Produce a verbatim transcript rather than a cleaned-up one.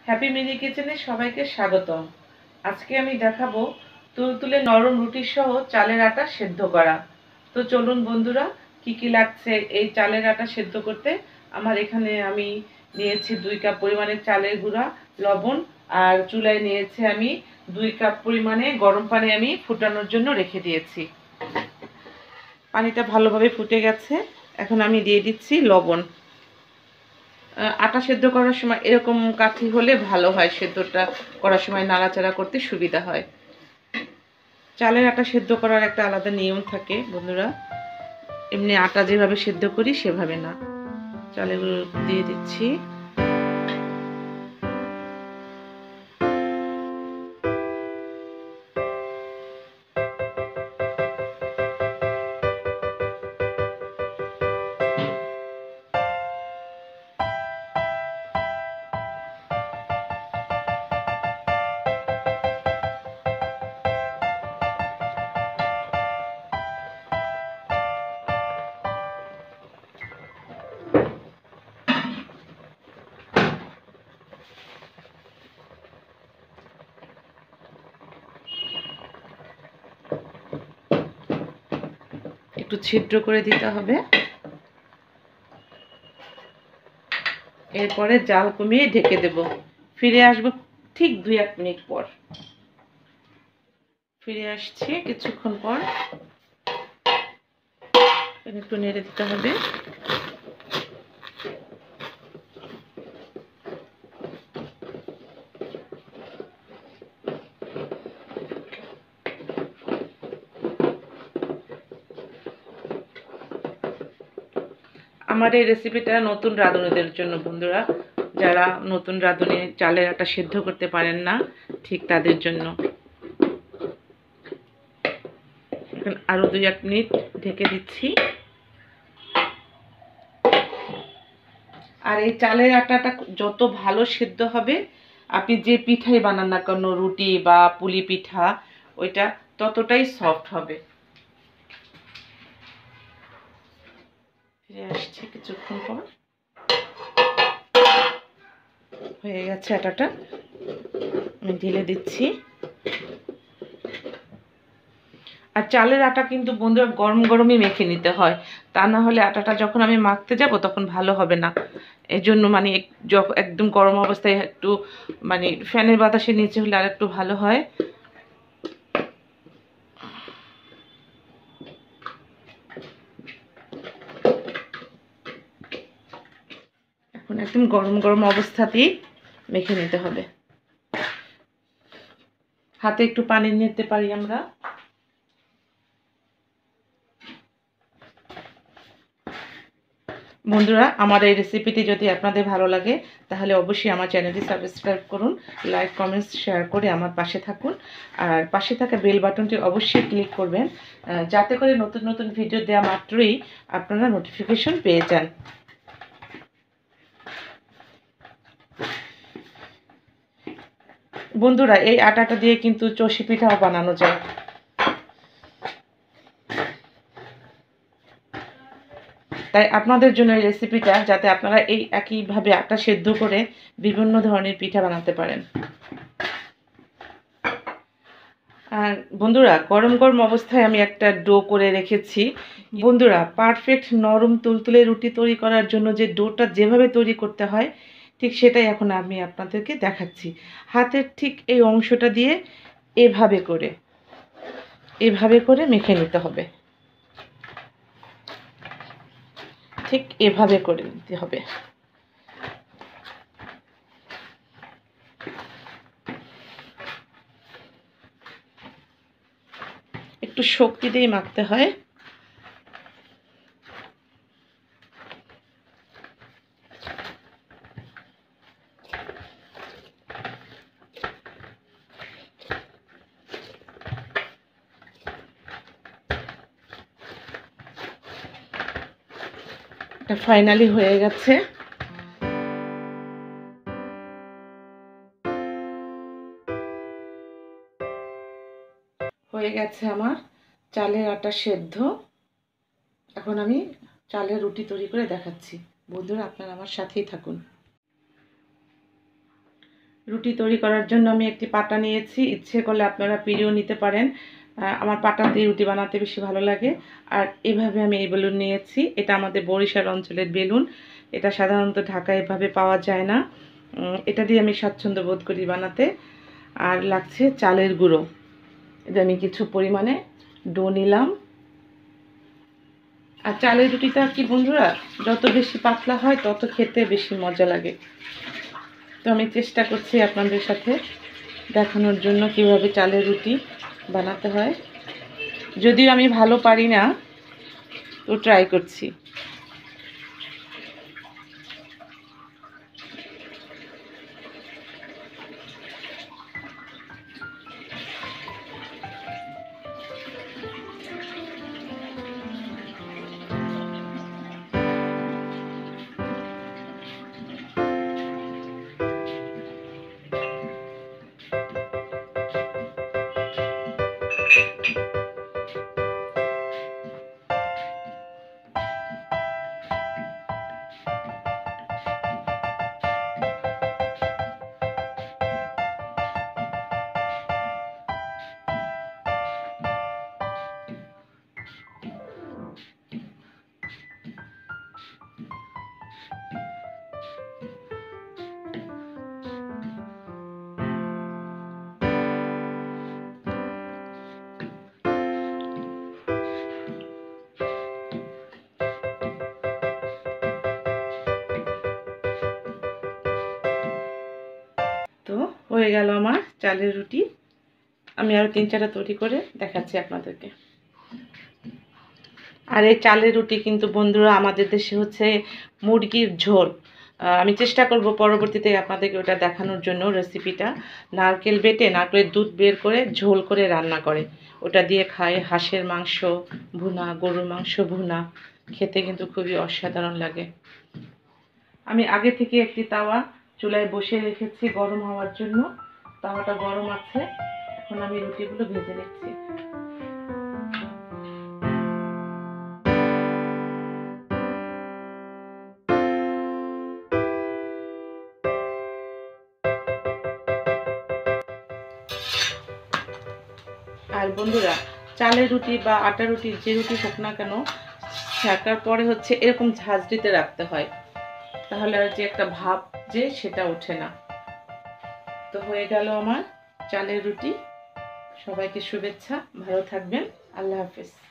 Happy mini কিচেনে সবাইকে স্বাগতম। আজকে আমি দেখাবো তুলতুলে নরম রুটি সহ চালের আটা সেদ্ধ করা। তো চলুন বন্ধুরা, কি কি লাগছে এই চালের আটা সেদ্ধ করতে। আমার এখানে আমি নিয়েছি দুই কাপ পরিমাণে চালের গুঁড়া, লবণ, আর চুলায় নিয়েছি আমি দুই কাপ পরিমাণে গরম পানি আমি ফুটানোর জন্য রেখে দিয়েছি। পানিটা ভালোভাবে ফুটে গেছে, এখন আমি দিয়ে দিচ্ছি লবণ। আটা সেদ্ধ করার সময় এরকম কাঠি হলে ভালো হয়, সেদ্ধটা করার সময় নাড়াচাড়া করতে সুবিধা হয়। চালের আটা সেদ্ধ করার একটা আলাদা নিয়ম থাকে বন্ধুরা, এমনি আটা যেভাবে সেদ্ধ করি সেভাবে না। চালের দিয়ে দিচ্ছি। একটু ছিদ্র করে দিতে হবে। এরপরে জাল কমিয়ে ঢেকে দেব। ফিরে আসবো ঠিক দুই এক মিনিট পর। ফিরে আসছি কিছুক্ষণ পর। একটু নেড়ে দিতে হবে। আমার এই রেসিপিটা নতুন রাঁধুনিদের জন্য বন্ধুরা, যারা নতুন রাঁধুনি চালের আটা সেদ্ধ করতে পারেন না, ঠিক তাদের জন্য। এখন আরো দুই এক মিনিট ঢেকে দিচ্ছি। আর এই চালের আটাটা যত ভালো সেদ্ধ হবে, আপনি যে পিঠাই বানান না কেন, রুটি বা পুলি পিঠা, ওইটা ততটাই সফট হবে। ফিরে আসছে কিছুক্ষণ পর। হয়ে গেছে আটাটা, আমি ঢেলে দিচ্ছি। আর চালের আটা কিন্তু বন্ধুরা গরম গরমই মেখে নিতে হয়, তা না হলে আটাটা যখন আমি মাখতে যাব তখন ভালো হবে না। এই জন্য মানে একদম গরম অবস্থায় একটু মানে ফ্যানের বাতাসের নিচে হলে আর একটু ভালো হয়। এখন একদম গরম গরম অবস্থাতেই মেখে নিতে হবে। হাতে একটু পানি নিতে পারি আমরা। বন্ধুরা, আমার এই রেসিপিটি যদি আপনাদের ভালো লাগে তাহলে অবশ্যই আমার চ্যানেলটি সাবস্ক্রাইব করুন, লাইক কমেন্টস শেয়ার করে আমার পাশে থাকুন। আর পাশে থাকা বেল বাটনটি অবশ্যই ক্লিক করবেন, যাতে করে নতুন নতুন ভিডিও দেওয়া মাত্রই আপনারা নোটিফিকেশন পেয়ে যান। বন্ধুরা, এই আটাটা দিয়ে কিন্তু চষি পিঠাও বানানো যায়। তাই আপনাদের জন্য এই রেসিপিটা, যাতে আপনারা এই একইভাবে আটা সেদ্ধ করে বিভিন্ন ধরনের পিঠা বানাতে পারেন। আর বন্ধুরা, গরম গরম অবস্থায় আমি একটা ডো করে রেখেছি। বন্ধুরা, পারফেক্ট নরম তুলতুলে রুটি তৈরি করার জন্য যে ডোটা যেভাবে তৈরি করতে হয়, ঠিক সেটাই এখন আমি আপনাদেরকে দেখাচ্ছি। হাতের ঠিক এই অংশটা দিয়ে এভাবে করে এভাবে করে মেখে নিতে হবে। ঠিক এভাবে করে নিতে হবে। একটু শক্তি দিয়ে মাখতে হয়। এটা ফাইনালি হয়ে গেছে। হয়ে গেছে আমার চালের আটা সেদ্ধ। এখন আমি চালের রুটি তৈরি করে দেখাচ্ছি। বন্ধুরা, আপনারা আমার সাথেই থাকুন। রুটি তৈরি করার জন্য আমি একটি পাটা নিয়েছি। ইচ্ছে করলে আপনারা পিঁড়িও নিতে পারেন। আমার পাটাতেই রুটি বানাতে বেশি ভালো লাগে। আর এভাবে আমি এই বেলুন নিয়েছি। এটা আমাদের বরিশাল অঞ্চলের বেলুন। এটা সাধারণত ঢাকায় এভাবে পাওয়া যায় না। এটা দিয়ে আমি স্বাচ্ছন্দ্য বোধ করি বানাতে। আর লাগছে চালের গুঁড়ো। এটা আমি কিছু পরিমাণে ডো নিলাম। আর চালের রুটিটা কি বন্ধুরা, যত বেশি পাতলা হয় তত খেতে বেশি মজা লাগে। তো আমি চেষ্টা করছি আপনাদের সাথে দেখানোর জন্য কিভাবে চালের রুটি বানাতে হয়। যদিও আমি ভালো পারি না, তো ট্রাই করছি। তো হয়ে গেল আমার চালের রুটি। আমি আরও তিন চারটা তৈরি করে দেখাচ্ছি আপনাদেরকে। আর এই চালের রুটি কিন্তু বন্ধুরা আমাদের দেশে হচ্ছে মুরগির ঝোল। আমি চেষ্টা করব পরবর্তীতে আপনাদেরকে ওটা দেখানোর জন্য রেসিপিটা। নারকেল বেটে নারকেলের দুধ বের করে ঝোল করে রান্না করে, ওটা দিয়ে খায়। হাঁসের মাংস ভুনা, গরুর মাংস ভুনা, খেতে কিন্তু খুবই অসাধারণ লাগে। আমি আগে থেকে একটি তাওয়া চুলায় বসিয়ে রেখেছি গরম হওয়ার জন্য। তাওয়াটা গরম আছে, এখন আমি রুটিগুলো ভেজে নিচ্ছি। আর বন্ধুরা, চালের রুটি বা আটা রুটি, যে রুটি হোক না কেন, ছাকার পরে হচ্ছে এরকম ঝাঁঝরিতে রাখতে হয়, তাহলে আর যে একটা ভাব যে সেটা ওঠে না। তো হয়ে গেল আমার চালের রুটি। সবাইকে শুভেচ্ছা, ভালো থাকবেন, আল্লাহ হাফেজ।